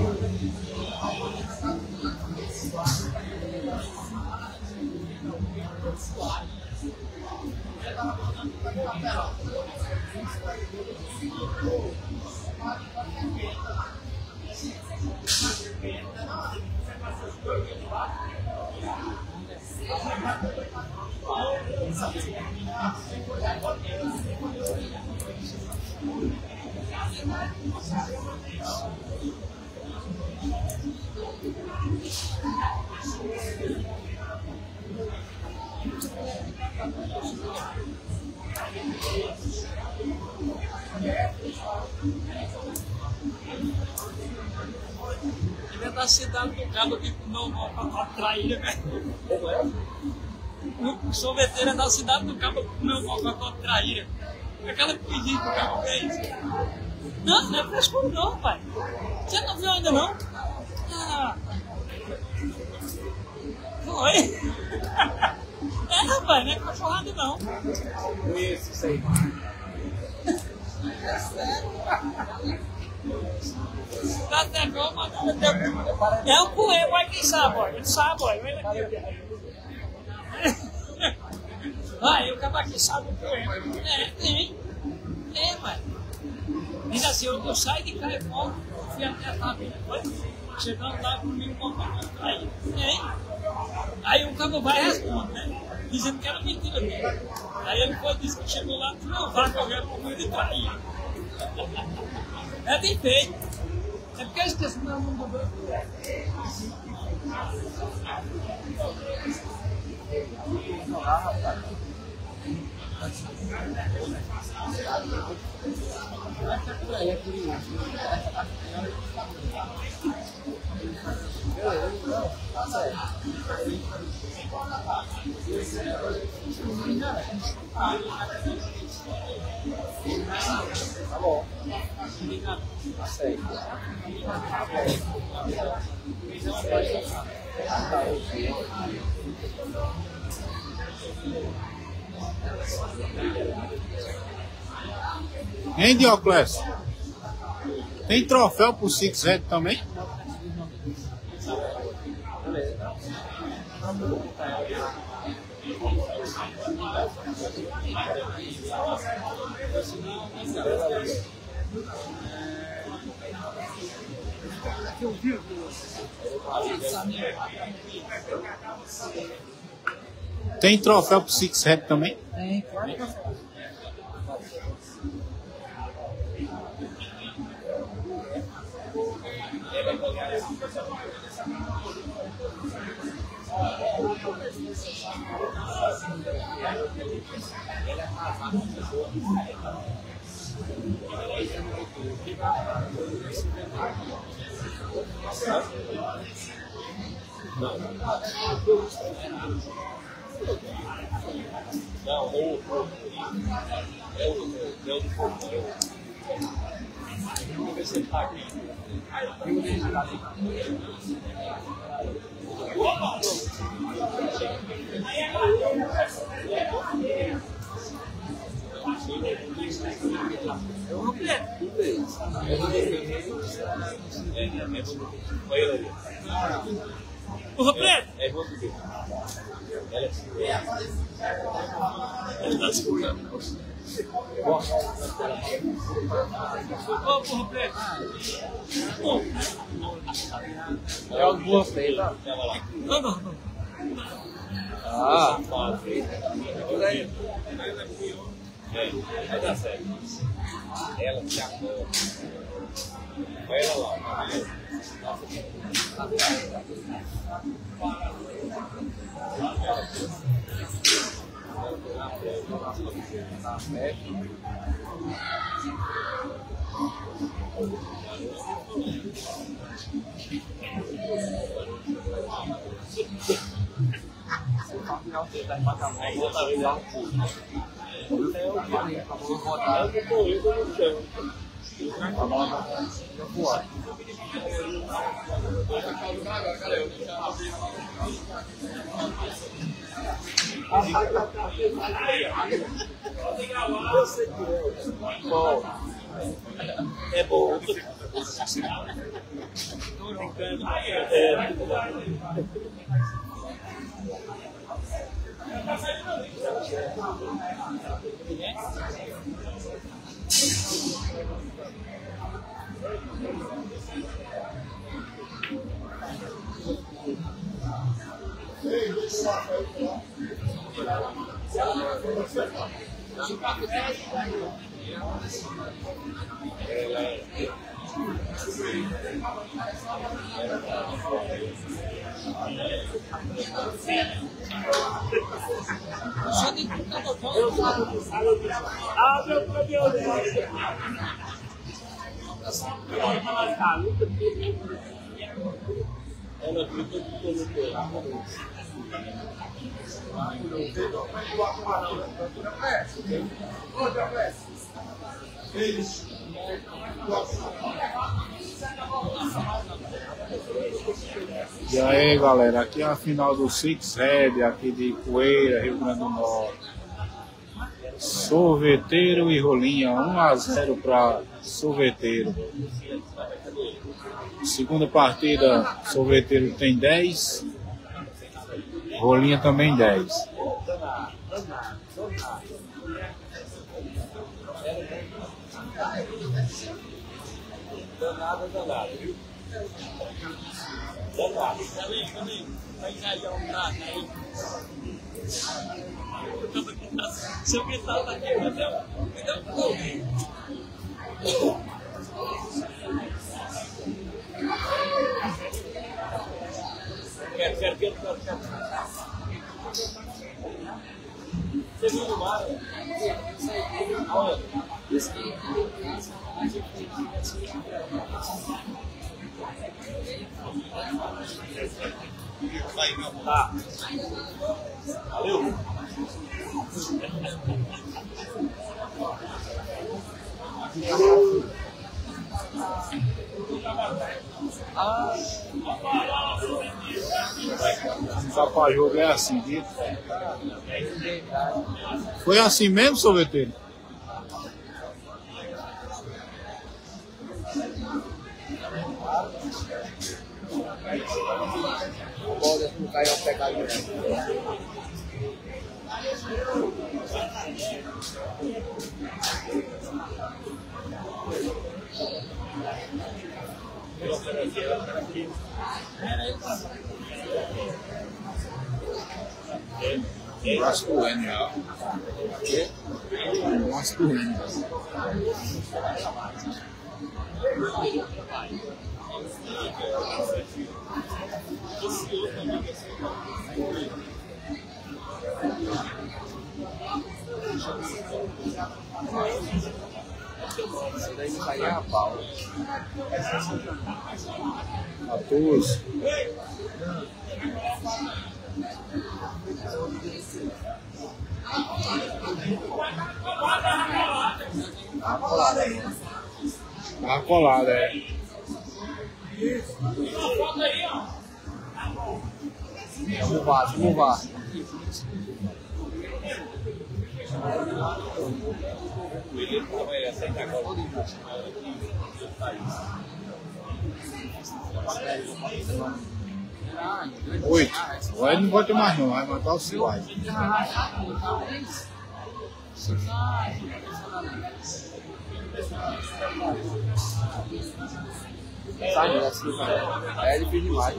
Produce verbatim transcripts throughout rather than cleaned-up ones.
Da cidade do Cabo que comeu uma traíra, velho. O sorveteiro é da cidade do Cabo que comeu uma traíra. Aquela pedida que o Cabo fez. Não, não é frescura não, pai. Você não viu ainda não? Ah. Foi. É, rapaz, não é cachorrada não. Isso, isso aí. É sério. Tá até bom, mas é um coelho, mas quem sabe, ó. Ele sabe, ó. Ele aqui, ó. Ah, eu acabo aqui, sabe o coelho. É, tem. Tem, mas. Ainda assim, eu, eu saio de Caipó, fui até a família, foi? Chegando lá comigo, com a aí. Tem. Aí o cabo vai e responde, né? Dizendo que era mentira dele. Aí ele foi, disse que chegou lá, não vai que eu quero comer de trair. É bem feito. É porque eu esqueci o meu nome do banco. Tá bom. Tá certo. Hein, Dioclésio? Tem troféu pro Six Red também? Tem troféu pro Six Red também? Tem, claro que Não, o é o é o do vamos ver se ele está aqui. O Roberto! É irmão do quê? Ela é Ele está segurando. Ô, porra, Roberto! é o duas feitas. Não, não, não. Ah, tá feita. É, vai dar certo. Ela se acabou. Vai ela lá, tá vendo? É bom. brincando. É. Ah, meu Deus! Ela fica de todo tempo. E aí galera, aqui é a final do Six Red aqui de Poeira, Rio Grande do Norte. Sorveteiro e Rolinha, um a zero para Sorveteiro. Segunda partida, Sorveteiro tem dez, Rolinha também dez. Danada, danada, viu? Danada. Também, também. Vai cair um nada aí. Se eu pensar daqui, me deu um pouco. Quer, quer, quer, quer, quer. Você viu no mar? Olha. Tá. Valeu. Ah. Para jogo é assim, viu? Foi assim mesmo, Sorveteiro? Pode não cair ao pecado. Mas doendo, né? Mas doendo. Isso daí não caía a pau. quatorze. Tá colada. Tá colada, é. Vamos vá, vamos vá. Oito. Agora ele não pode ter mais não, vai matar o Silvio. Sai dessa do cara. É difícil demais.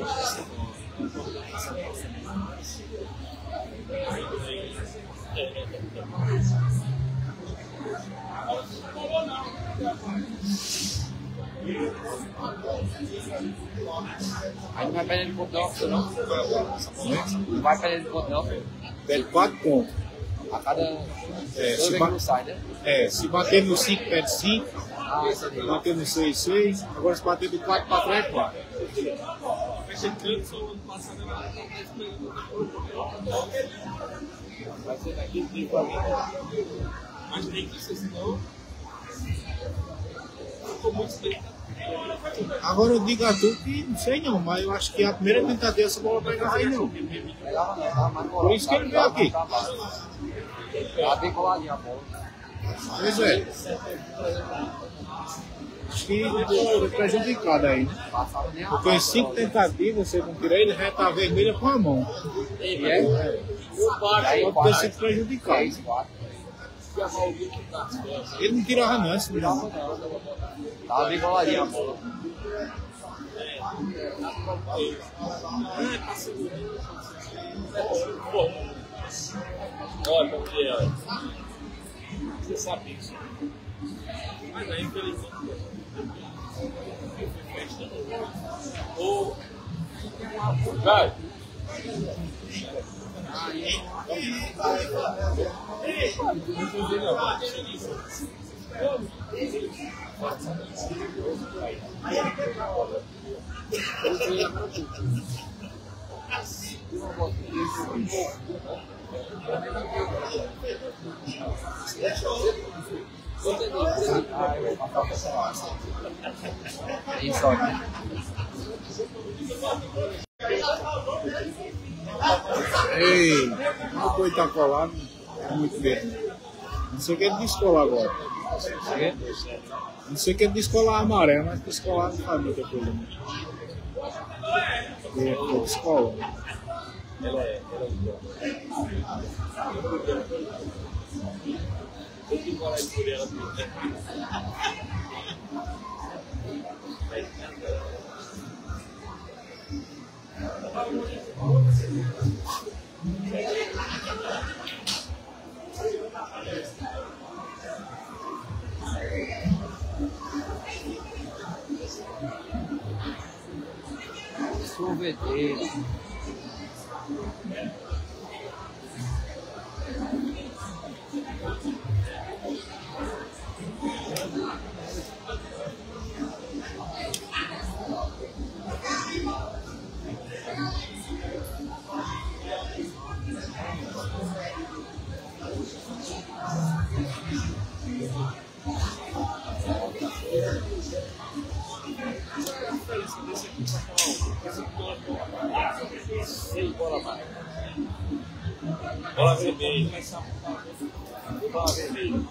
Aí não vai perder de ponto não, não? Não vai perder de ponto não? Perde quatro pontos. A cada... É, toda se, vez ba que não sai, né? é, se bater no cinco, perde cinco. Ah, isso Se aí. bater no seis, seis. Agora se bater do quatro para trás, quatro. Vai ser daqui de pra mim. Mas tem que ser, senão. Ficou muito tempo. Agora eu digo a tu que não sei não, mas eu acho que a primeira tentativa essa bola vai agarrar aí não. Pegava não, tava mais colado. Por isso que ele veio aqui. Tava bem coladinho a bola. Pois é. Acho que foi prejudicado aí, né? Passava nem a Porque em cinco tentativas, você não tira ele, já está vermelha com a mão. Ele é? Pode ter sido prejudicado. três, quatro. Ele não tirava não, esse Tirava não. Tava bem boladinha a bola. Olha, Gabriel. Você sabe isso. Mas aí, infelizmente, o. Vai! Isso, olha. Ei, o boi tá colado, é muito bem. Não sei o que ele descolar agora. Não sei o que ele descolar amarelo, mas descolar não faz muita coisa. Né? Ele é descola. Ela é. Eu tenho coragem por ela. Sorveteiro. Bola vermelha. Bola vermelha.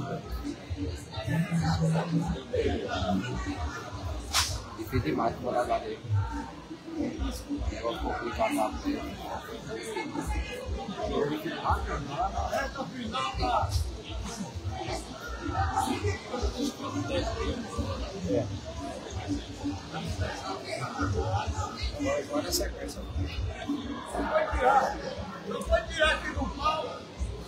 Difícil demais para morar lá dentro. É um pouco de passar por ele. É. Agora é sequência. Não pode tirar aqui do pau.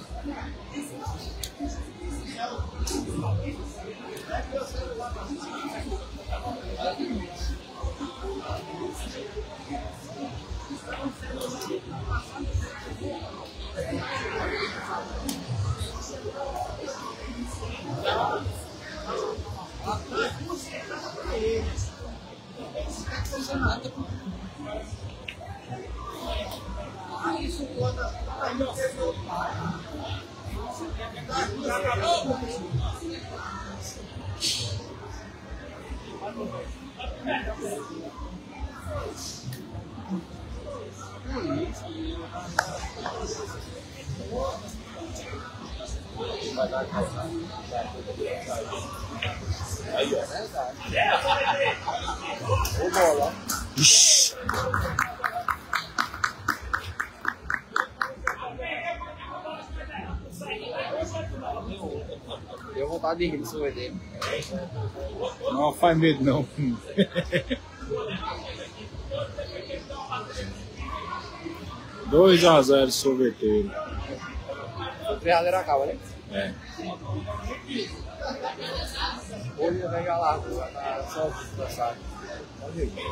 Aí, ó. Ô bola. Ixi. Deu vontade de rir do sorveteiro. Não faz medo não. dois a zero sorveteiro. O três a zero acaba, né? É. Hoje eu venho lá na só dançar. Pode ir.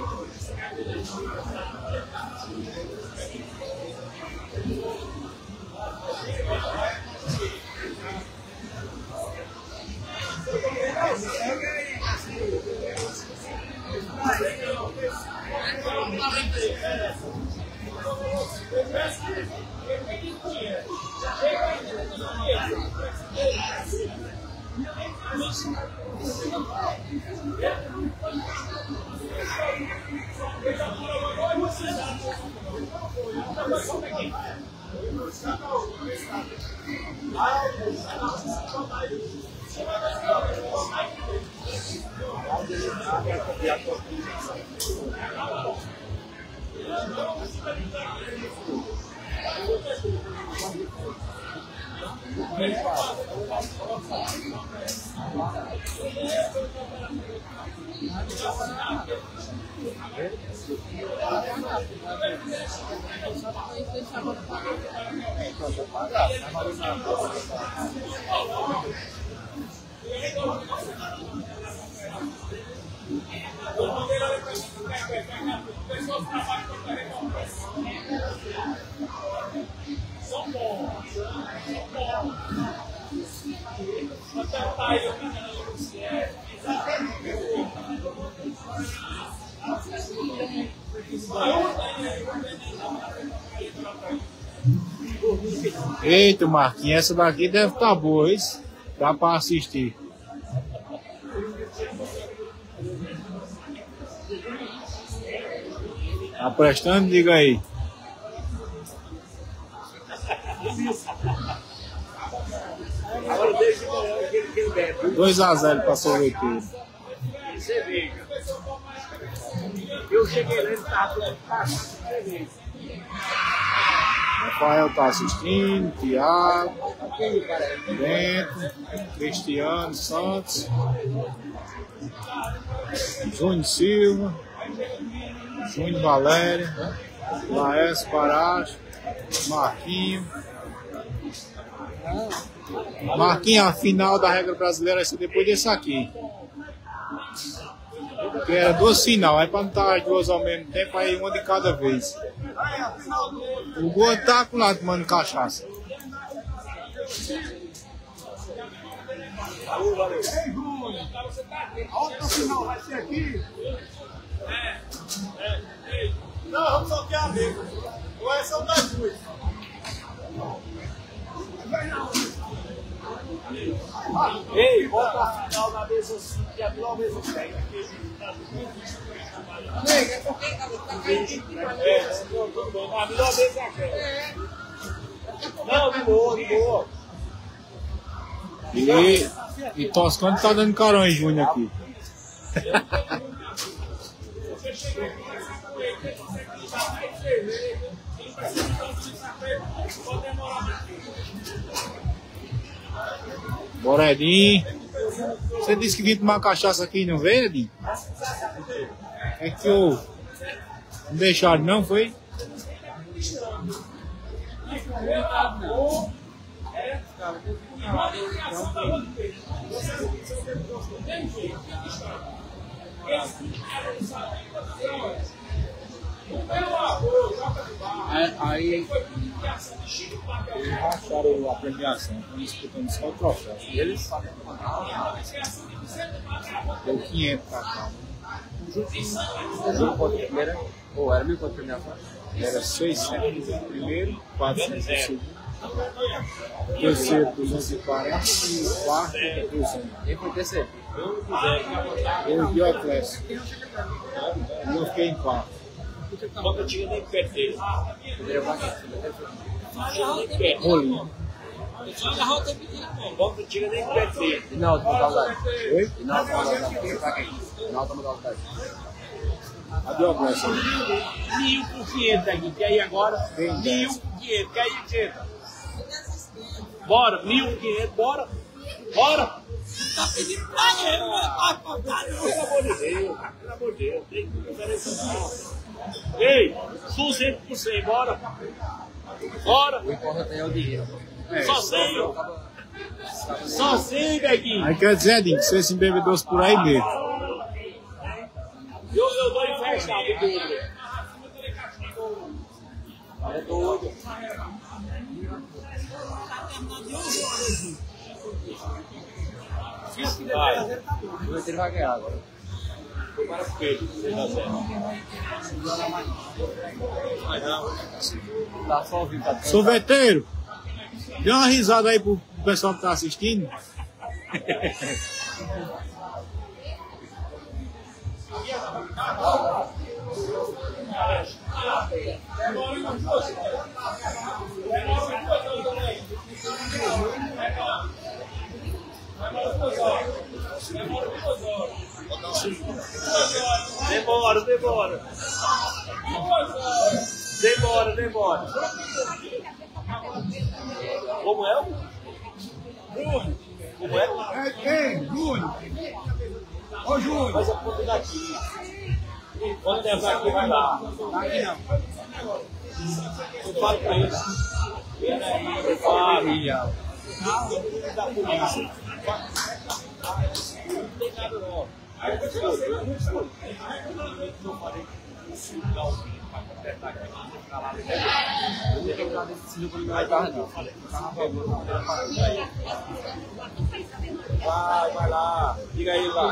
Eita, Marquinhos, essa daqui deve estar boa, isso? Dá para assistir. Tá prestando? Diga aí. dois a zero para Sorveteiro. Cerveja. Eu cheguei lá e estava cerveja. Rafael tá assistindo, Thiago, Bento, Cristiano Santos, Júnior Silva, Júnior Valéria, Laércio Paracho, Marquinho. Marquinho, a final da regra brasileira vai ser depois desse aqui. Que era duas final, aí para não estar as duas ao mesmo tempo, aí uma de cada vez. O gordo tá com lá tomando cachaça. Alô, valeu. A outra final vai ser aqui. Não, vamos sortear a mesa. Ou é só das duas. Ei, bota a final na mesa assim, que a tua mesa tem. É, tudo bom. A melhor mesa é aquela. Não, de boa, de boa. E, e Toscano tá dando carão em Júnior aqui. Bora, Edinho. Você disse que vinha tomar cachaça aqui e não veio, Edinho? É que eu não deixaram não, foi? Aí eles acharam a premiação, estão disputando só o troféu. E eles deu quinhentos pra cá. Ou era mil quanto premiação? Era seiscentos no primeiro, quatrocentos no segundo. Terceiro, duzentos e quarenta e o quarto, duzentos. Quem foi terceiro? Eu e o Eclésio. E eu fiquei em quarto. Bota tira nem perto dele. Primeiro vai. Rolinho. Bota tira nem perto dele. E na última modalidade? Oi? E na última modalidade? Quem vai quem? E na última modalidade? Cadê o Eclésio? Mil por quinhentos aqui, quer ir agora? Mil por quinhentos, quer ir, gente? Bora, mil por quinhentos, bora. Bora. Tá pedindo pra ele, né? Vai pagar, não. Pelo amor de Deus, pelo amor de Deus, tem que diferença não. Ei, duzentos por cento, bora. Bora. O importante é o dinheiro. Só cem. Só cem, Beguinho. Aí quer dizer, Edinho, que você se embebedou por aí mesmo. Eu, eu dou em festa, Beguinho. É doido. Vai. O Sorveteiro vai ganhar agora. Para o Pedro, você tá certo. Tá só ouvindo, tá? Sorveteiro, dê uma risada aí pro pessoal que tá assistindo. Demora. Demora, demora. Como é? Como é? É, é, Júnior. Ô, Júnior. Faz a ponta daqui. Quando levar aqui, vai lá. Aqui não. Eu falo pra ele. Eu falo. Da polícia. Não tem nada não. Aí eu falei, eu não fui. Eu falei, se dá o vídeo para completar aqui, eu vou ficar lá. Eu tenho que entrar nesse sítio quando não vai estar, não. Falei, o carro vai ver, não vai para Vai, vai lá. Diga aí lá.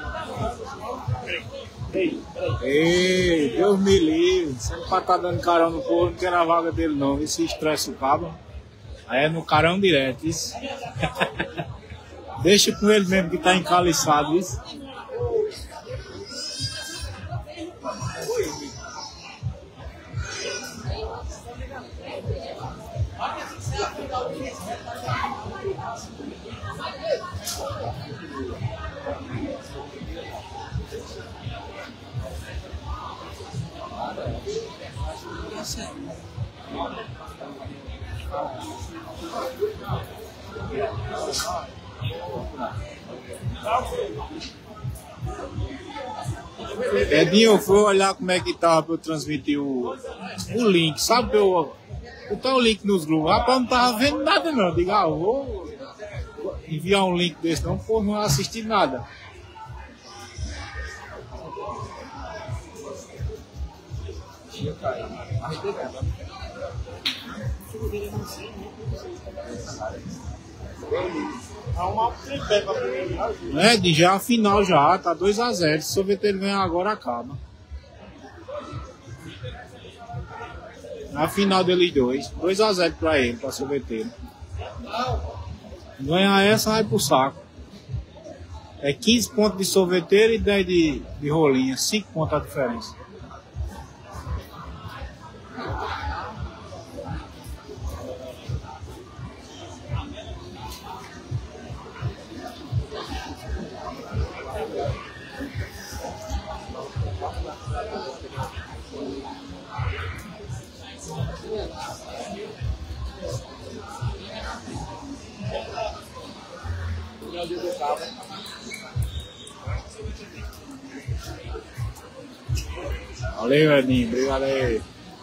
Ei, peraí. Ei, Deus me livre. Você não pode estar dando carão no povo, não quer na vaga dele não. Esse estresse o cabo. Aí é no carão direto, isso. Deixa com ele mesmo que tá encaliçado, isso. Edinho, eu fui olhar como é que tava pra eu transmitir o, o link, sabe? Pra eu botar o link nos grupos. Rapaz, não tava vendo nada não. Diga, ah, eu vou enviar um link desse não, pô, não assisti nada. É, de já a final já, tá dois a zero. Se o Sorveteiro ganhar agora, acaba. A final deles dois. dois a zero pra ele, pra Sorveteiro. Ganhar essa, vai pro saco. É quinze pontos de Sorveteiro e dez de, de Rolinha. cinco pontos a diferença. Valeu, Edinho. Obrigado aí.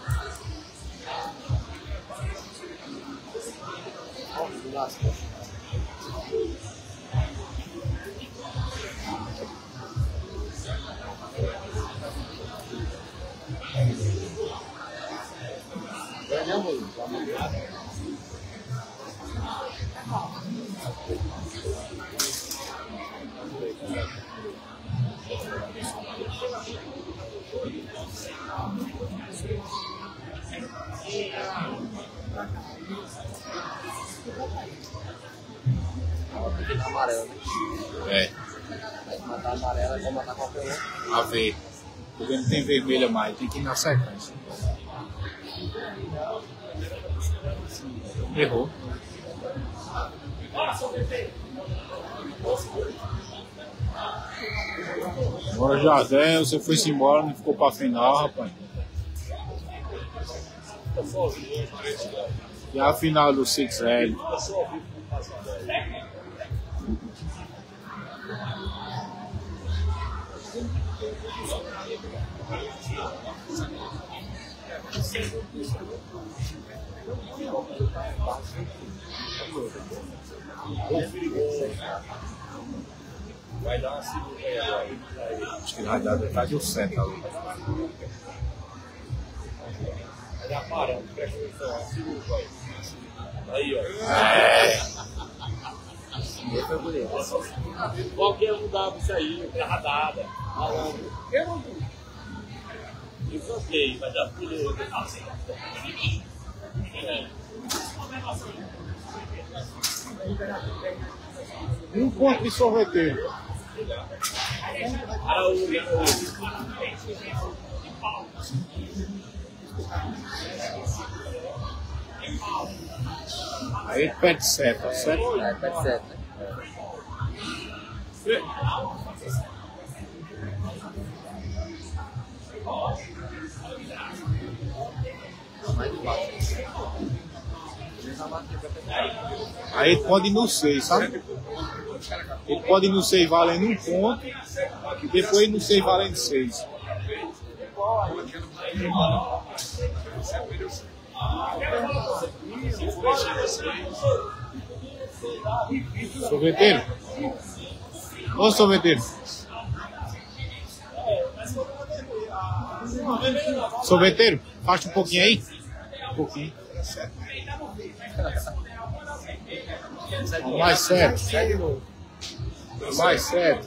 Amarelo. É. Vai matar amarela, vai matar qualquer um. A ver. Porque não tem vermelha mais, tem que ir na sequência. Errou. Agora Jardel, você foi-se embora, não ficou pra final, rapaz. E a final do Six L. Vai dar uma segunda aí agora. Acho que vai dar metade do set ali. Vai dar parando, presta atenção, segura aí. Aí, ó. É. Esse foi bonito. Qualquer um dava isso aí, terra dada, malandro. Eu não vi. Isso ok, vai dar tudo. É. Um ponto de Sorveteiro. Araújo, Aí ele pede sete, ó. Sete. É, pede sete, né? Aí ele pode ir no seis, sabe? Ele pode ir no seis valendo um ponto e depois no seis valendo seis. Sorveteiro? Ô sorveteiro? Sorveteiro? Faz um pouquinho aí? Um pouquinho. Mais sete. Mais sete.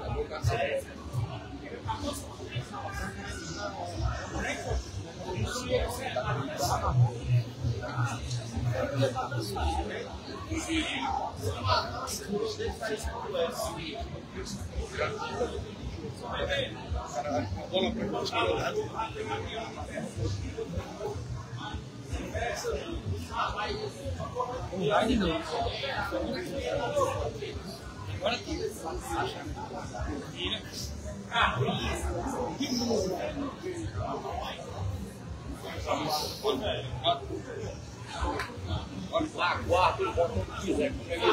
Lá, quarto, bota onde quiser.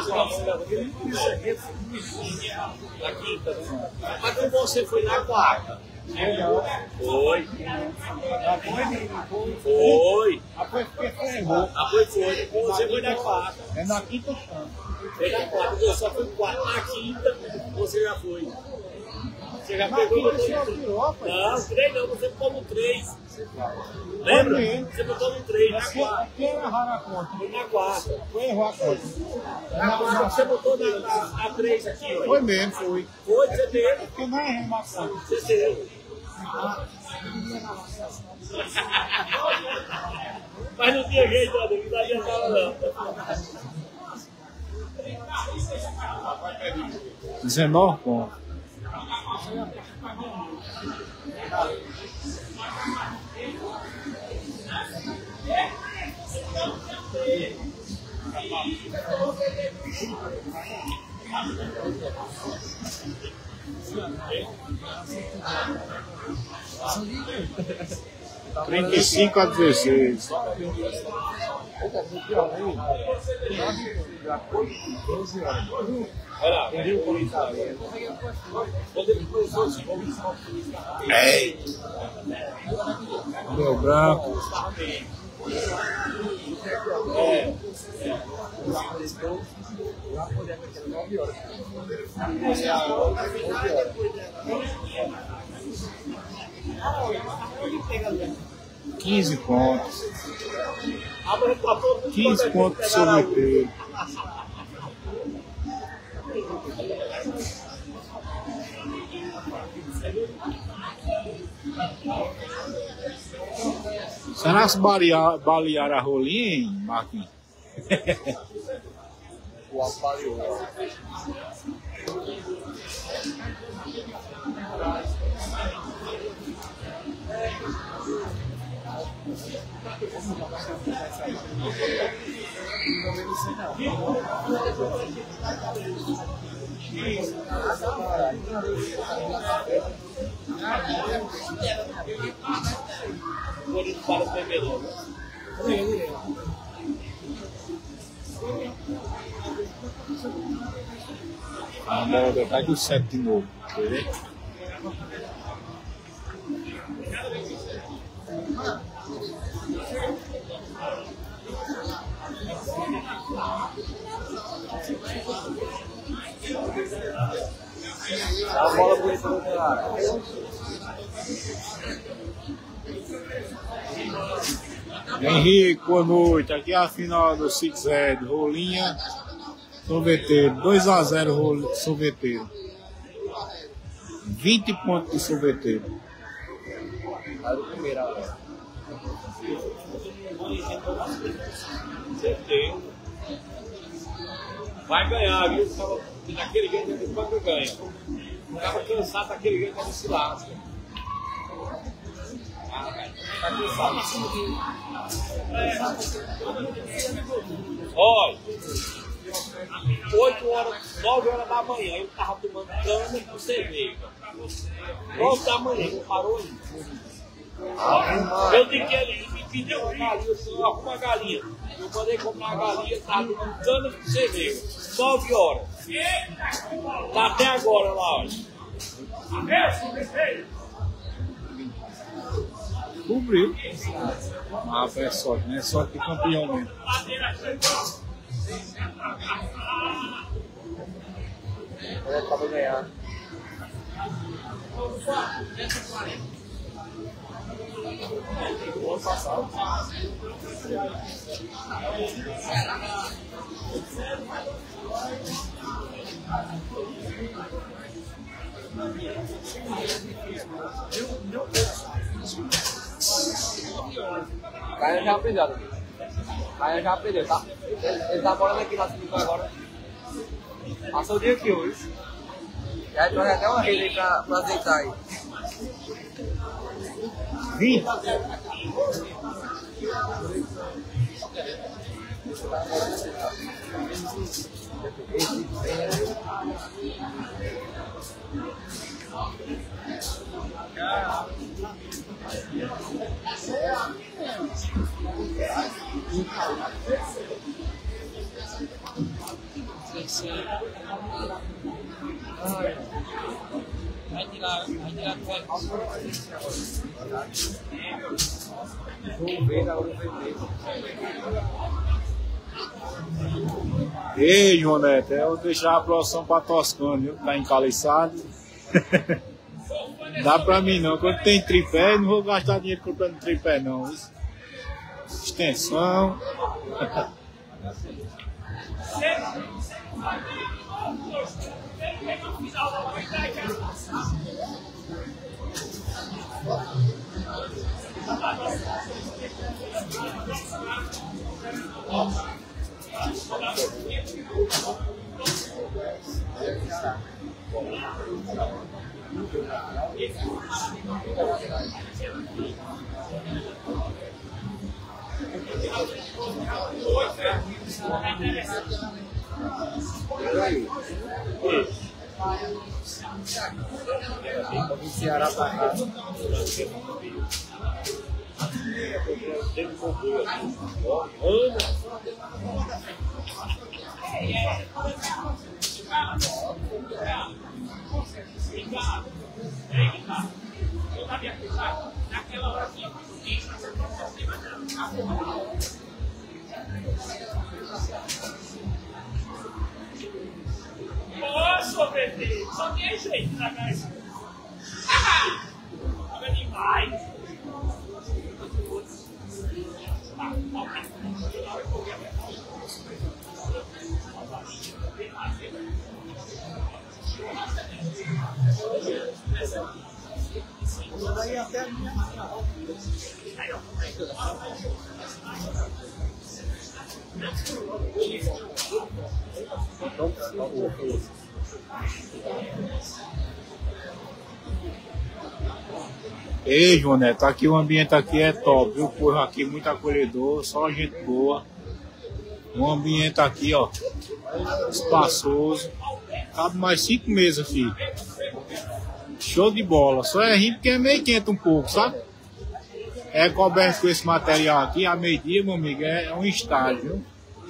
Na quinta, né? Mas como você foi na quarta? Foi. Foi. Depois ferrou. Depois foi. Você foi na quarta. É na quinta chão. Foi na quarta. Você só foi quarta. Na quinta, você já foi. Você já Na pegou. quinta você tirou, rapaz. Não, três não. Você botou no três. Lembra? Você botou no três, na quarta. Quem errar na conta? Foi na quarta. Foi errar a conta. Na quarta você botou na, na, na três aqui, ó. Foi mesmo, foi. Foi, você teve. Porque não errei na conta. Você teve. Mas não tinha jeito, olha, que não adiantava não. dezenove pontos. trinta e cinco a dezesseis. Ei! Meu branco. É. quinze pontos. quinze pontos de sorveteiro. Será que balear, balear a rolinha, hein, Marquinhos? O aparelho. Por isso para o bebedor. A bola vai do sete de novo. Quer ver? A bola bonita do outro lado. Henrique, boa noite. Aqui é a final do Six Ed. Rolinha, sorveteiro. dois a zero, rol... sorveteiro. vinte pontos de sorveteiro. Aí do primeiro agora. Certeza. Vai ganhar, viu? Naquele jeito ele quando ganha. Não estava cansado daquele jeito, ele se lasca. Tá cansado. Olha, oito horas, nove horas da manhã, eu estava tomando cana com cerveja. nove da manhã, não parou ainda. Eu digo que ele que deu uma galinha, eu arrumo uma galinha. Eu mandei comprar uma galinha, tá numa cana de cerveja. nove horas. Tá até agora lá, olha. Cobriu. Ah, é sorte, né? Sorte de campeão mesmo. É pra ganhar. O ano passado. Caio já aprendeu. Caio já aprendeu, tá? Ele, ele tá morando aqui na cidade agora. Passou o dia aqui hoje. E aí trouxe até uma rede aí pra, pra azeitar aí. Vim. Vai tirar, vai tirar férias. Vou ver, agora vou ver. Ei, João Neto, eu vou deixar a produção pra Toscano, viu? Tá encaliçado. Dá pra mim não, quando tem tripé, não vou gastar dinheiro comprando tripé não. Extensão. Vou Ceará pra cá. Nossa, bebê, só tem jeito na casa. Olha demais. Daí até a minha Ei, João Neto, aqui o ambiente aqui é top, viu? O povo aqui muito acolhedor, só gente boa. O ambiente aqui, ó, espaçoso. Cabe mais cinco mesas, filho. Show de bola. Só é rir porque é meio quente um pouco, sabe? É coberto com esse material aqui, a meio-dia, meu amigo, é um estágio, viu?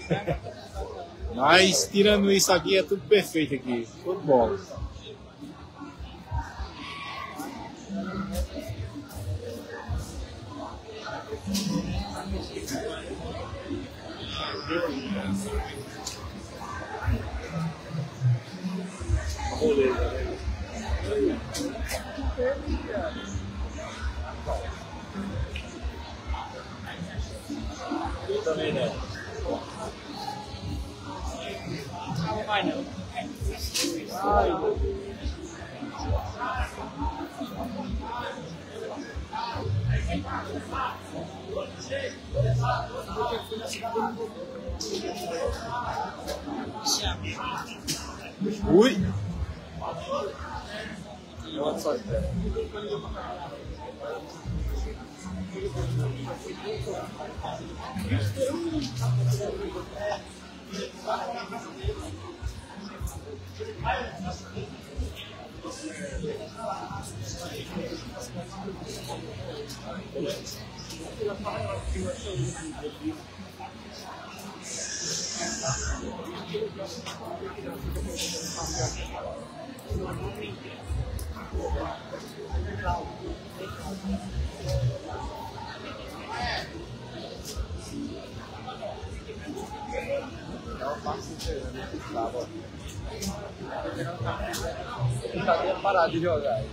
Mas, tirando isso aqui, é tudo perfeito aqui. Show de bola. Eu também não. Não vai não. Ai, meu Deus. Ui! Não só espera. Não parar de jogar.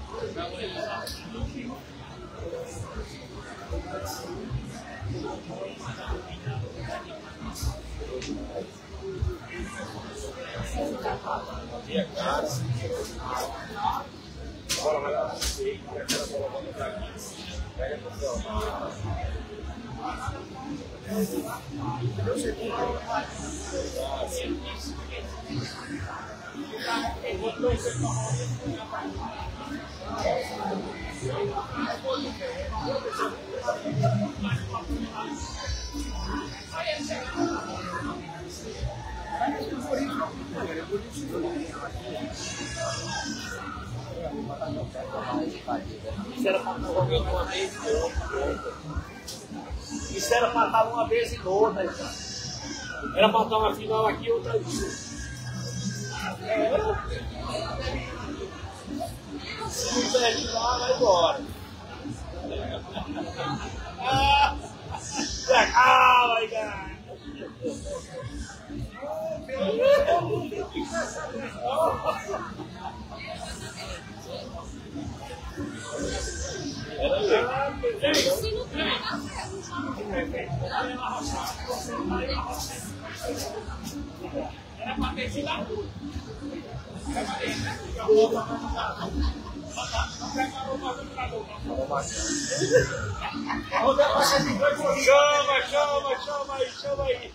Isso era para estar jogando uma vez e outra. Isso era para estar uma vez e outra. Era para estar uma final aqui e outra ali. Se não perde lá, vai embora. Ah, vai ganhar. Era para ter sido lá. Chama, chama, chama aí, chama aí.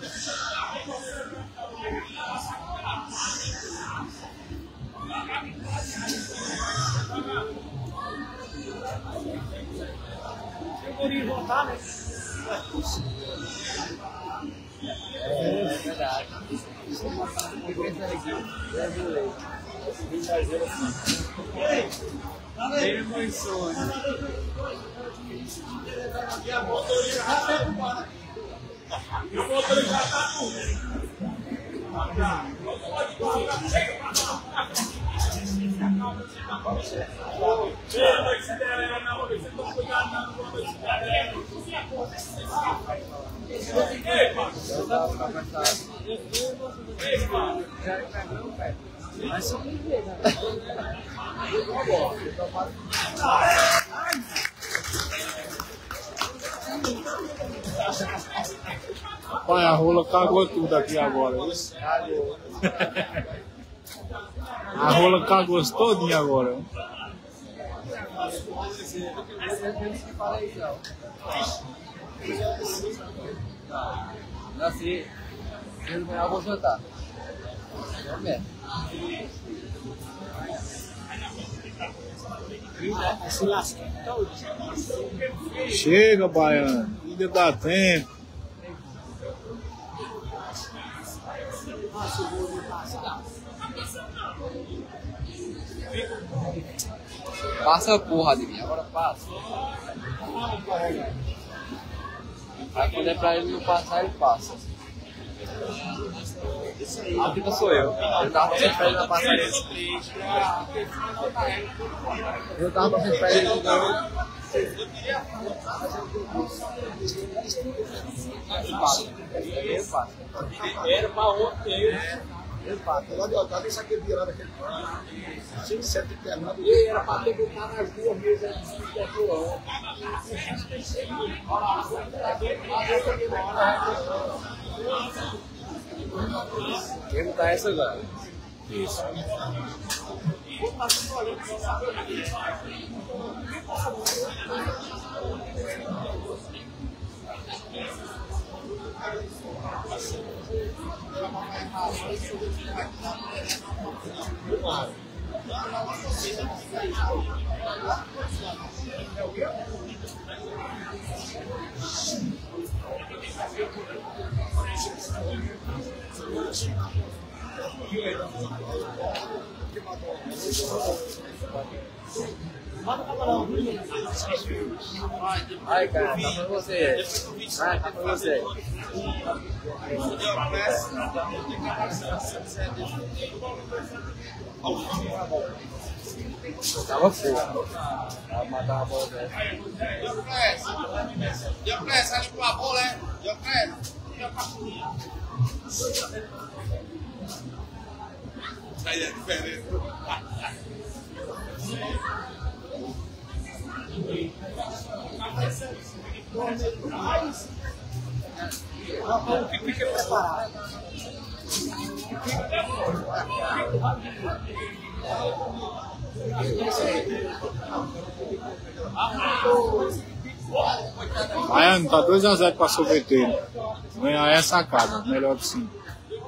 Se o guri voltar, né? É verdade. Fiquei pensando aqui, brasileiro. Vim fazer assim. Tem emoções. E a motorista já está arrumada. E o motorista já está arrumado. Mas surpreender, né? Pai, a rola cagou tudo aqui agora. Isso? A rola cagou todinha agora. Não, se eu ganhar, eu vou jantar. É mesmo. Se lasca todo. Chega, baiano. Ainda dá tempo. Nossa, o gol passa. Passa a porra de mim, agora passa. Aí quando é pra ele não passar, ele passa. A vida sou eu. Eu tava passando pra ele na passagem. Eu tava passando pra ele não. Ele passa. Ele passa. Era para ontem. Ele passa. Lá de Otávio, isso aqui virado aquele cinco, sete internado. E era para ter que estar nas duas mesas de petrolão. Quem botar essa agora? Isso. Ai, cara, tá pra você. Vai, tá pra você. Tava fogo. Vai matar a bola dessa. Eu pressa ali com a bola, é? Eu pressa. Aí é diferente. Fique preparado. Baiano tá dois a zero para sorveteiro. Ganhar é sacada, melhor de cinco.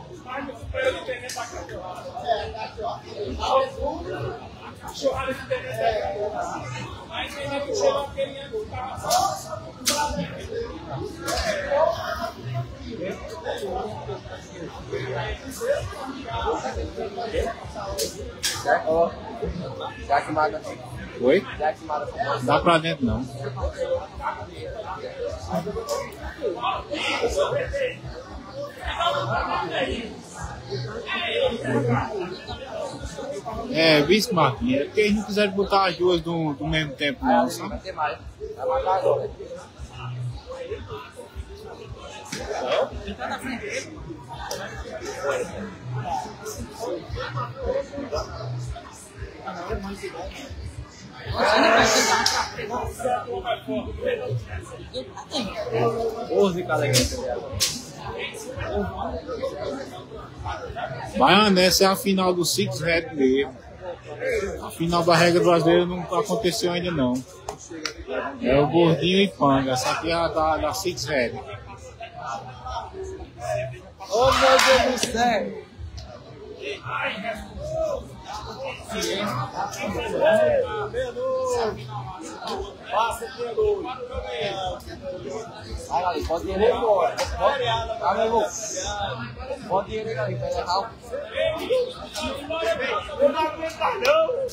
Ó, já que mata. Oi? Já que mata. Não dá pra dentro não. É, vice Marquinhos, é porque eles não quiseram botar as duas do, do mesmo tempo não, sabe? Vai ter mais. Vai matar agora. Ele tá na frente dele. Porra, cara, elegante dela. Baiano, essa é a final do Six Red mesmo. A final da regra brasileira não aconteceu ainda não. É o Gordinho e Panga, essa aqui é a da, da Six Red. Oh, meu Deus do céu! Vai, Gali, pode ir ele embora. Vai, meu irmão. Pode ir ele, Gali, pega a calma. Eu não aguento não.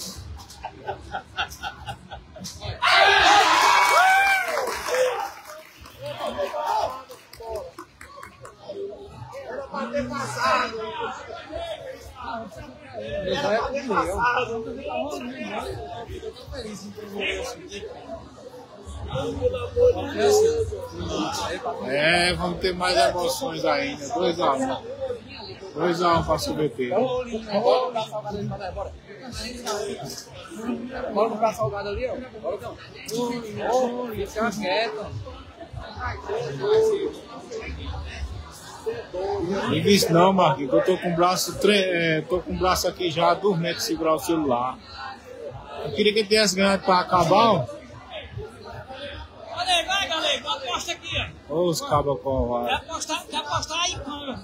Era pra ter passado. Era pra ter passado. É, vamos ter mais emoções ainda. dois a um. dois a um para sorveteiro. Bora comprar salgado ali, bora. Bora comprar salgado ali, ó. Bora, então. Ô, fica quieto. Não disse não, Marquinhos, que eu tô com o braço, tre... é, tô com o braço aqui já dormente de segurar o celular. Eu queria que ele tivesse ganhado para acabar, ó. Olha aí, vai, galera, aposta aqui, ó. Ô, os cabos covardes. Quer apostar, quer apostar aí, Panga.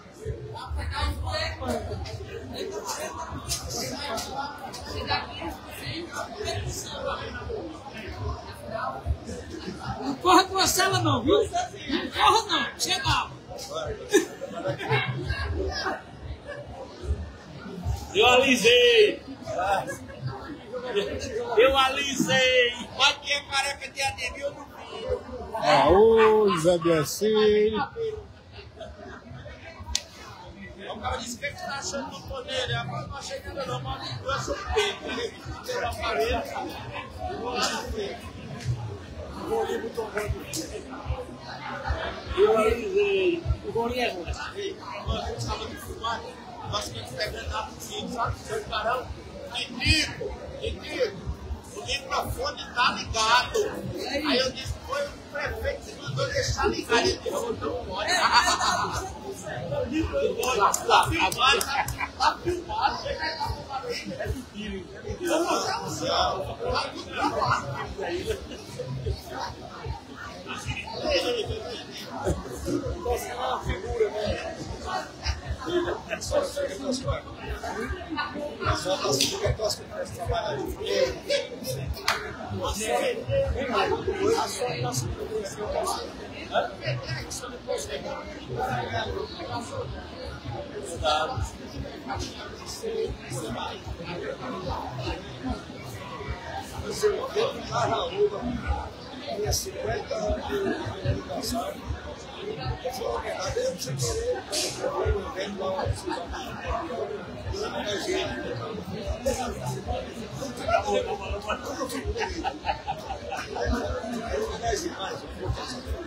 Não corra com a cela não, viu? Não corra não, chega. Eu alisei. Eu alisei. Pode ter careca de anemia no filho. Ah, ô, Zé Biacir. O cara disse que ele tá achando no poder. Agora não achei nada não, mas eu sou peito. Ele deu a parede. O Golinho botou o gol. Eu alisei. O Golinho é ruim. Nós estamos de fumar. Nós estamos pegando lá pro filho, sabe? Seu carão. Indico, indico. O microfone tá ligado. Aí eu disse, foi o prefeito que mandou deixar ligado. Ele disse, não pode. Tá filmado, tá filmado. É mentira, é mentira. Tá tudo gravado. Você é uma figura, né? É só isso que eu estou é só assim que eu estou trabalhando. Você vem lá, a sua relação com o seu seu filho Carraúba, tinha cinquenta anos de aniversário. Eu fui homenageado, eu sem querer, eu não vendo lá uma decisão. Eu homenageei. Eu homenageei mais um pouco.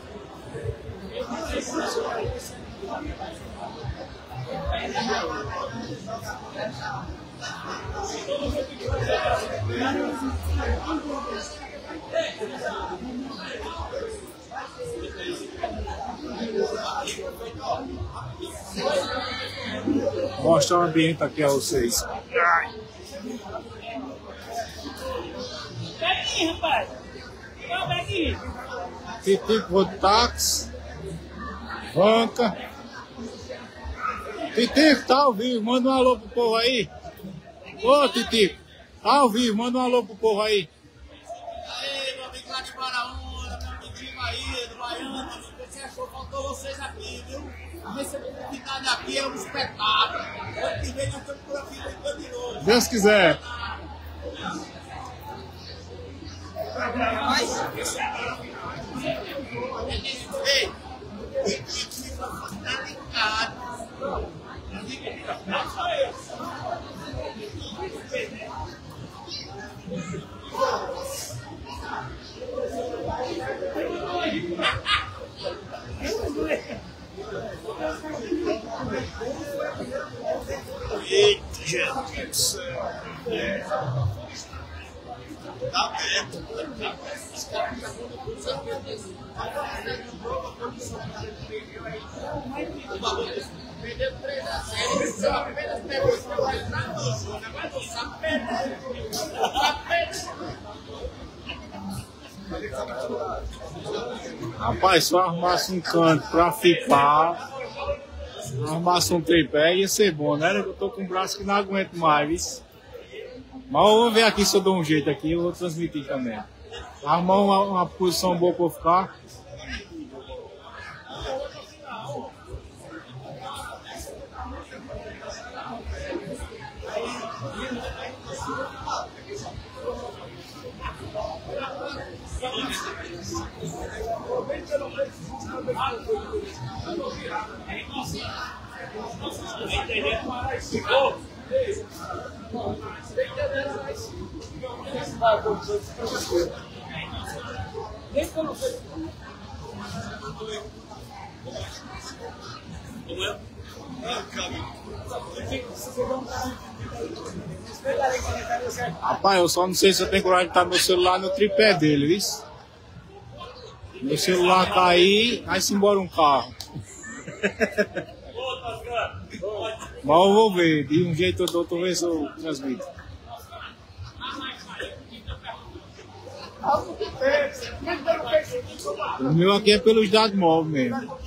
Mostra o ambiente aqui a vocês. Pega aí, rapaz. Não, pega aí. Titico de táxi. Banca. Titico, tá ao vivo, manda um alô pro povo aí. Ô, Titico, tá ao vivo, manda um alô pro povo aí. Aí, meu amigo lá de Paraúna, meu amiguinho aí, do Baiano, você achou, faltou vocês aqui, viu? Receber convidado aqui é um espetáculo. Ano que vem nós estamos por aqui brincando de novo. Deus quiser. Ei, e que tá ligado. Eita, gente do céu. Tá aberto. Perdeu três a zero. Só apenas pegou o seu vai entrar no jogo. Agora não sabe perder. Rapaz, se eu arrumasse um canto pra ficar, se eu arrumasse um tripé, ia ser bom, né? Eu tô com um braço que não aguento mais, viu? Mas eu vou ver aqui se eu dou um jeito aqui, eu vou transmitir também. Arrumar uma, uma posição boa pra eu ficar. Rapaz, eu só não sei se eu tenho coragem de estar meu celular no tripé dele, viu? Meu celular cair, vai-se embora um carro. Mas eu vou ver, de um jeito ou de outro, ver se eu transmito. O meu aqui é pelos dados móveis mesmo.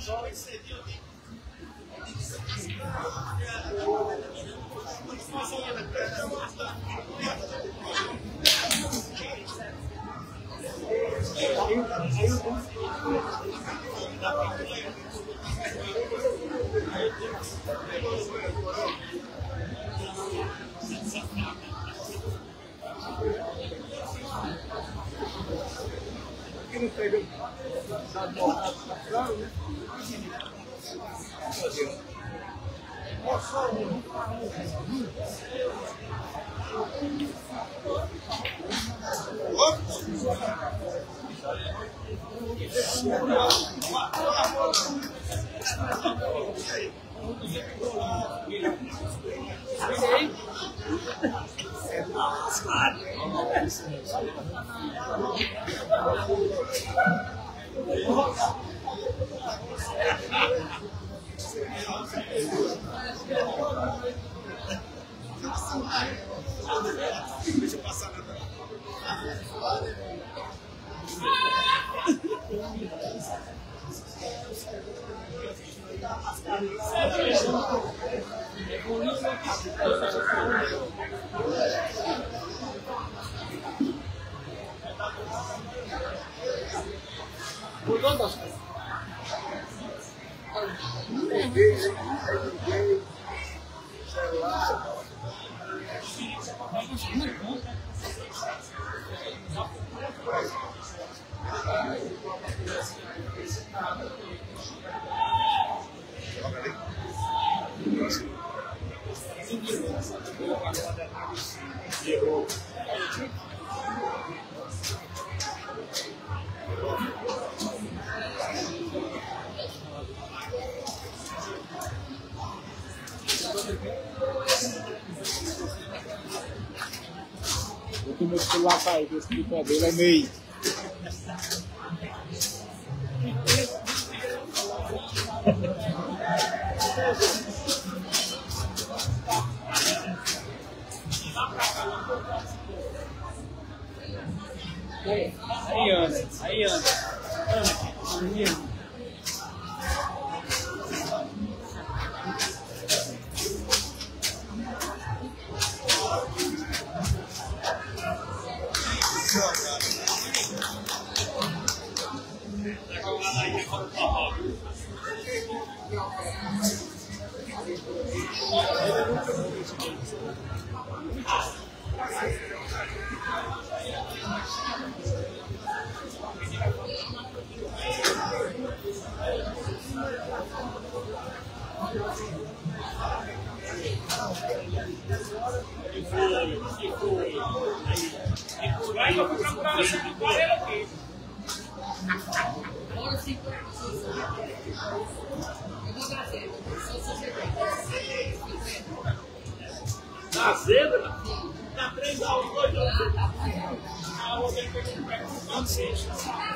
Deixa eu passar na Eu tenho meu celular caído, esse tipo dele é meio. Aí anda, aí anda. Aí anda. Aí eu vou procurar essa aquarela aqui. Na zebra? Na três a um, dois a um. Ah, vou ter que pegar um canto sexta.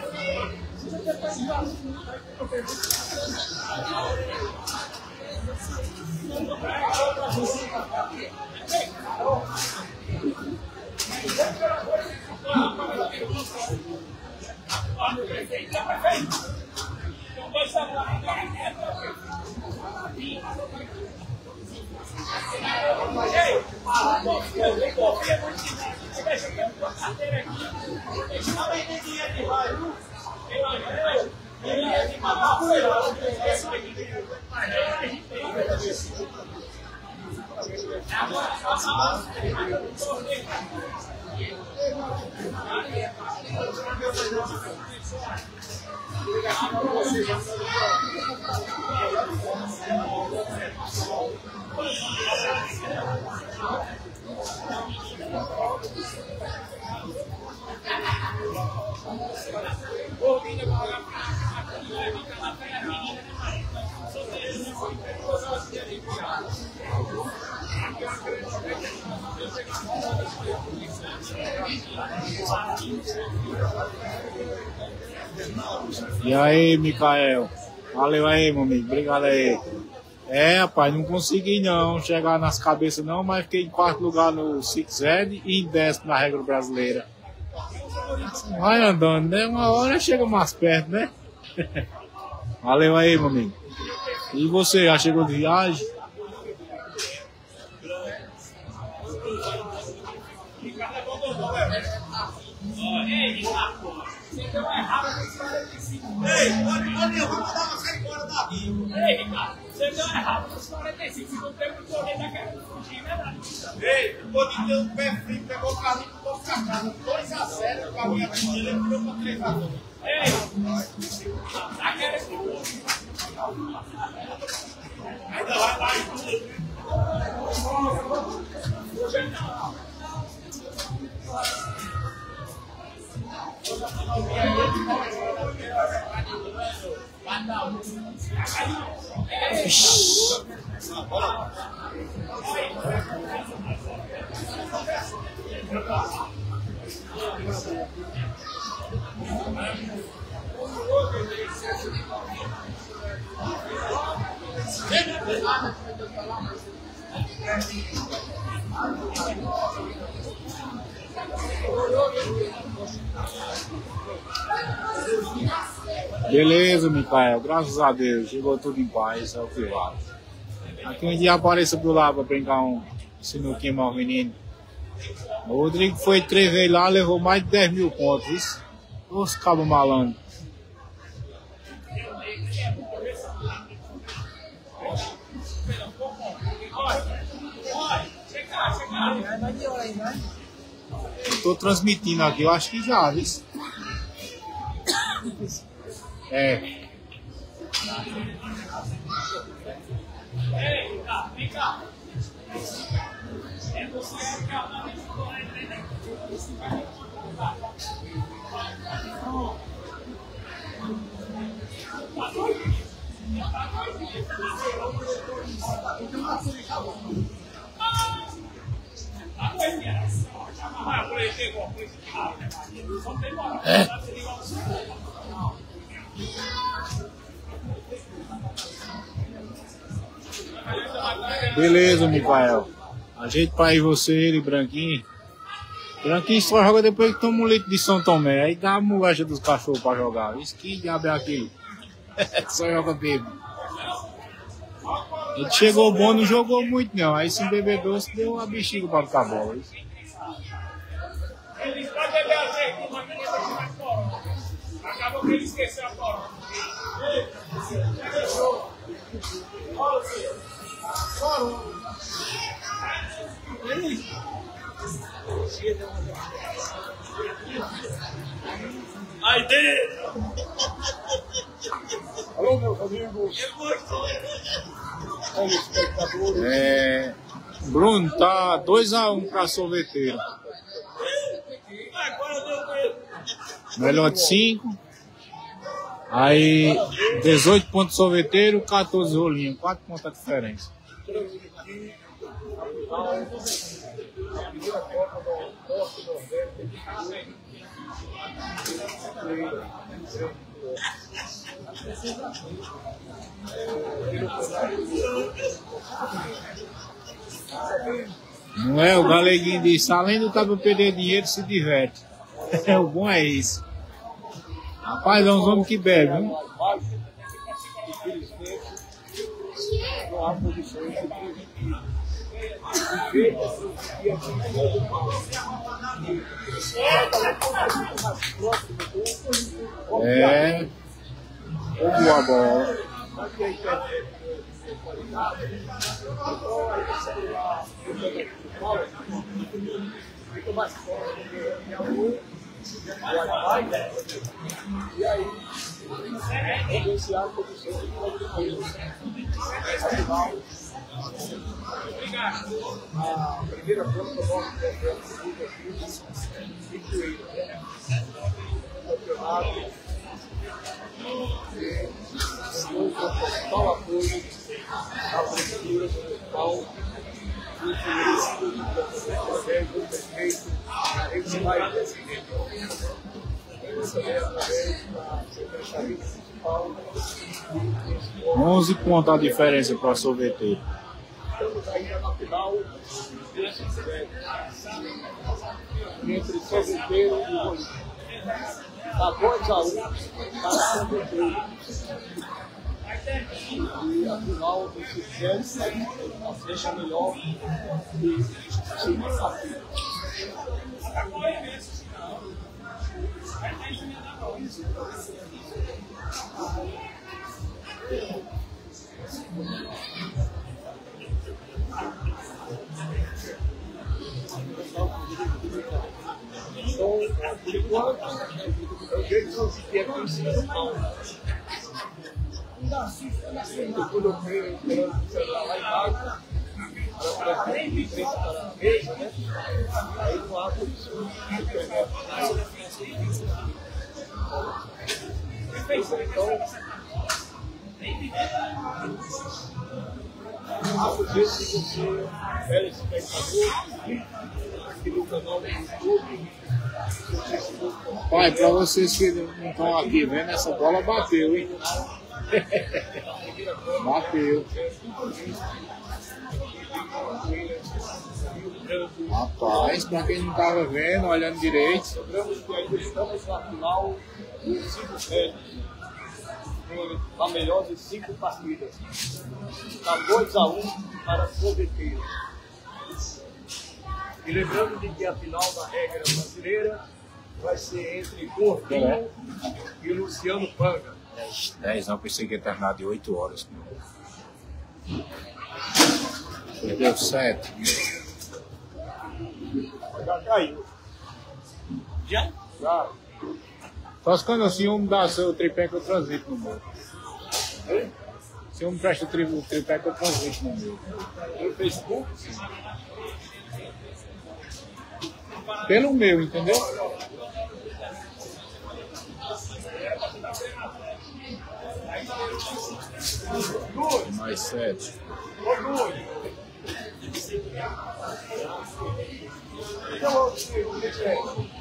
E aí, Micael? Valeu aí, meu amigo. Obrigado aí. É, rapaz, não consegui não chegar nas cabeças não, mas fiquei em quarto lugar no Six Ed e em décimo na regra brasileira. Vai andando, né? Uma hora chega mais perto, né? Valeu aí, meu amigo. E você, já chegou de viagem? Ei, pode eu vou mandar você embora daqui. Ei, Ricardo, você deu errado nos quarenta e cinco segundos tempo que eu olhei daquela fugir, né? Ei, o Godinho deu um pé frio, pegou o carrinho e ficou pra casa. dois a zero, o carro ia pra ele, ele virou pra três a dois. Ei, daquela Ainda vai mais tudo. Beleza, Micael, graças a Deus, chegou tudo em paz, é o que vale. Aqui um dia apareça por lá para brincar um sinuquinho mal menino. O Rodrigo foi três vezes lá, levou mais de dez mil pontos, isso? Os cabos malandros. Estou transmitindo aqui, eu acho que já, viu? É. Ei, cá, vem cá. É você que é o nome do É. Beleza, Micael. Ajeita pra ir você, ele, Branquinho. Branquinho só joga depois que toma um litro de São Tomé. Aí dá a molecha dos cachorros pra jogar. Isso que diabo é aquilo? Só joga bêbado. Ele chegou bom, não jogou muito não. Aí se beber doce, deu uma bexiga pra ficar bola. Ele pode beber azeite, mas não deixa mais corona. Acabou que ele esqueceu a corona. Olha você. Corona. Aí dentro. Alô, meus amigos. Olha, espectadores. É, Bruno, tá dois a um pra sorveteiro. Melhor de cinco. Aí dezoito pontos sorveteiro, quatorze rolinhos. quatro pontos a diferença. A primeira Copa do Norte Nordeste. Não é? O Galeguinho disse, além do cabo perder dinheiro, se diverte. O bom é isso. Rapaz, é uns homens que bebem, viu? Infelizmente, não há condições de prevenir. É. Ou boa bola. E aí, negociar condições de condições. Afinal, a primeira prova do nosso campeonato incluída. Campeonato e o total apoio à prefeitura municipal, através do prefeito, esse vai presidente. onze pontos a diferença para sorveteiro. Estamos ainda na final entre sorveteiro e Rolim. Está dois a um para sorveteiro. E a final do sucesso seja melhor que segunda-feira. Então, por enquanto, eu vejo que é possível. Eu coloquei esperando chegar lá embaixo, para frente, frente para a mesa, né? Aí não há condições de pegar. Então, aproveite se você é espectador aqui no canal do YouTube. Pai, para vocês que não estão aqui vendo, essa bola bateu, hein? Bateu. Rapaz, para quem não estava vendo, olhando direito. Lembramos que ainda estamos na final dos cinco séries. Na melhor de cinco partidas. Está dois a um para sorveteiro. E lembrando de que a final da regra brasileira vai ser entre Gordinho e Luciano Panga. dez não, pensei que ia terminar de oito horas. Perdeu sete. Já caiu. Já? Já. Só se quando assim um me dá seu tripé que eu transito no meu. Se um me presta o tri- o tripé que eu transito no meu. No Facebook? Pelo meu, entendeu? Mais sete. Ô, Júlio. Então, outro filho, o que é?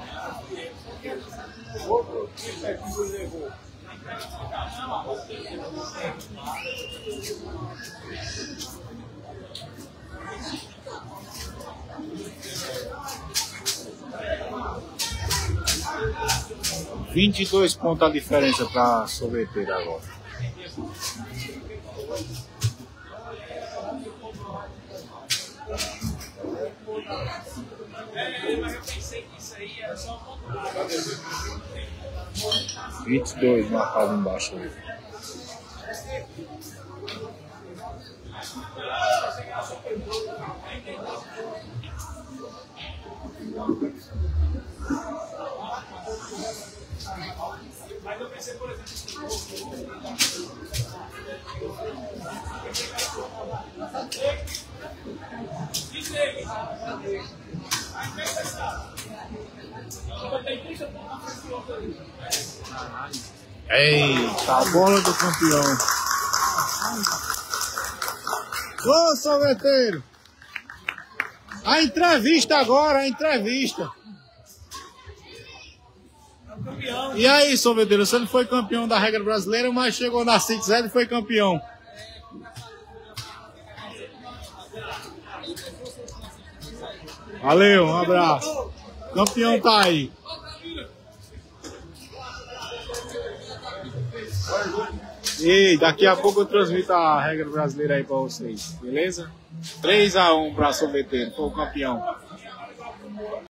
Outro filho é que você levou. vinte e dois pontos a diferença para sorveteira agora. vinte e dois marcado embaixo ali. Mas eu pensei, por exemplo, Eita, a bola do campeão. Ô, sorveteiro! A entrevista agora, a entrevista. E aí, sorveteiro, você não foi campeão da regra brasileira, mas chegou na Six Zero e foi campeão. Valeu, um abraço. Campeão tá aí. E daqui a pouco eu transmito a regra brasileira aí pra vocês, beleza? três a um pra sorveteiro, foi o campeão.